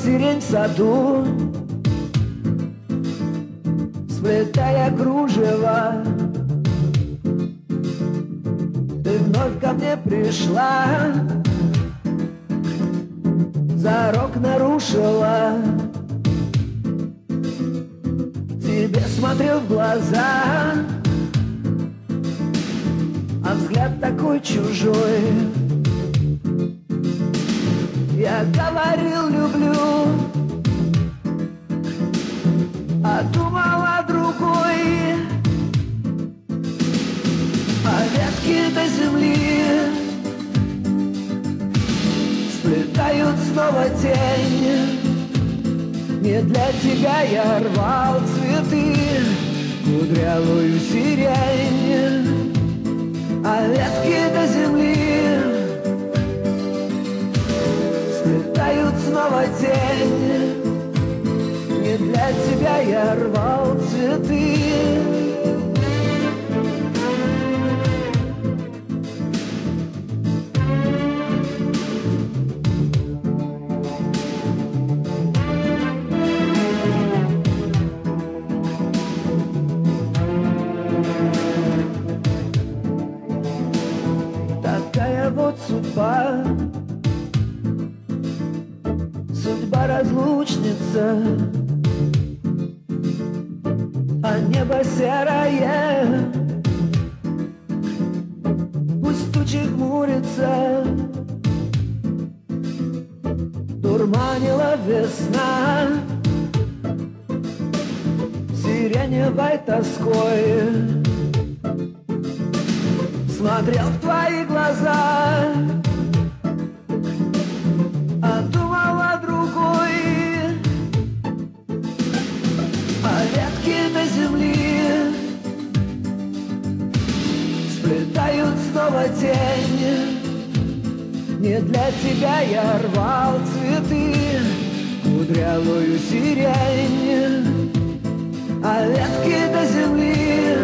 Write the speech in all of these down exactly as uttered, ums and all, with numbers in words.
сирень в саду, сплетая кружева. Ты вновь ко мне пришла, зарок нарушила. Тебе смотрел в глаза, а взгляд такой чужой. Я говорил люблю, а думал о другой. А ветки до земли сплетают снова тень. Не для тебя я рвал цветы, кудрявую сирень. А ветки до земли сплетают снова тень. Не для тебя я рвал цветы. Такая вот судьба, судьба разлучница, а небо серое, пусть тучи хмурятся. Дурманила весна сиреневой тоской. Смотрел в твои глаза, а думал о другой. А ветки до земли сплетают снова тень. Не для тебя я рвал цветы, кудрявую сирень. А ветки до земли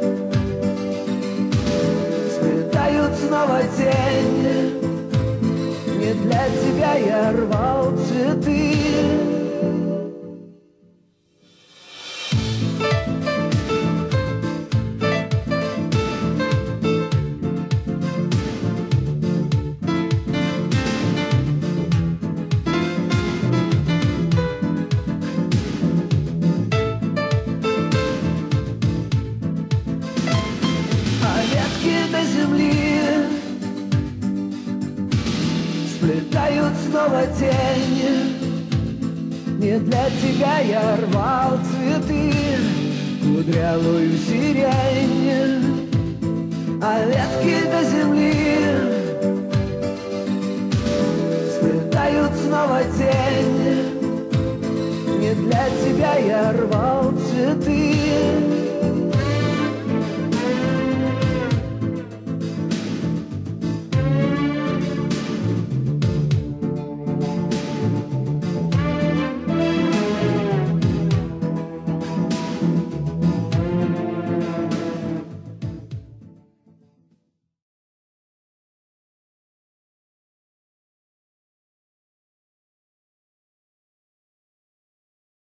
сплетают снова тень. Не для тебя я рвал цветы. До земли сплетают снова тень. Не для тебя я рвал цветы, кудрявую сирень. А ветки до земли сплетают снова тень. Не для тебя я рвал цветы.